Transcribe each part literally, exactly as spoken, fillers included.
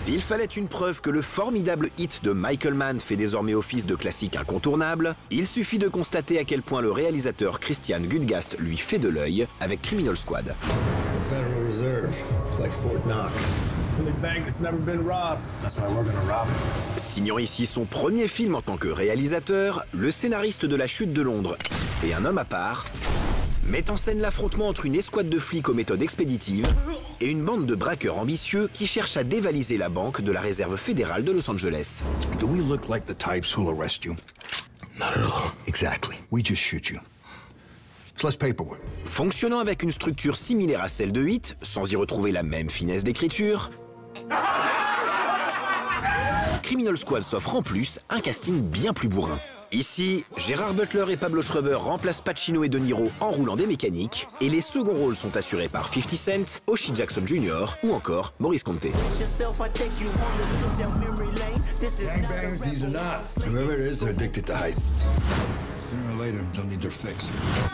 S'il fallait une preuve que le formidable hit de Michael Mann fait désormais office de classique incontournable, il suffit de constater à quel point le réalisateur Christian Gudgast lui fait de l'œil avec Criminal Squad. The Federal Reserve, it's like Fort Knox. Signant ici son premier film en tant que réalisateur, le scénariste de La Chute de Londres et Un homme à part met en scène l'affrontement entre une escouade de flics aux méthodes expéditives et une bande de braqueurs ambitieux qui cherchent à dévaliser la banque de la réserve fédérale de Los Angeles. Do we look like the types who'll arrest you? Not at all. Exactly. We just shoot you. It's less paperwork. Fonctionnant avec une structure similaire à celle de Hit, sans y retrouver la même finesse d'écriture, Criminal Squad s'offre en plus un casting bien plus bourrin. Ici, Gérard Butler et Pablo Schreiber remplacent Pacino et De Niro en roulant des mécaniques, et les seconds rôles sont assurés par fifty cent, Oshie Jackson junior ou encore Maurice Conte. Gangbangs, these are not. Whoever it is, they're addicted to heists. Sooner or later, they'll need their fix.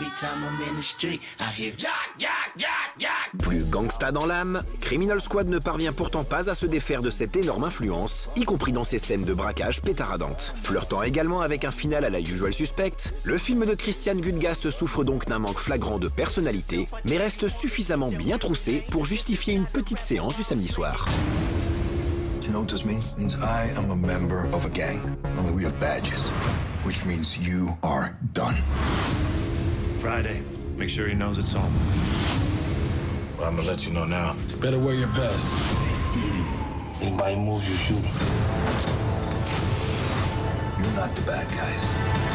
Plus gangsta dans l'âme, Criminal Squad ne parvient pourtant pas à se défaire de cette énorme influence, y compris dans ses scènes de braquage pétaradantes. Flirtant également avec un final à la Usual Suspect, le film de Christian Gudgast souffre donc d'un manque flagrant de personnalité, mais reste suffisamment bien troussé pour justifier une petite séance du samedi soir. You know what this means? It means I am a member of a gang. Only we have badges. Which means you are done. Friday. Make sure he knows it's home. Well, I'm gonna let you know now. You better wear your best. Anybody moves, you shoot. You're not the bad guys.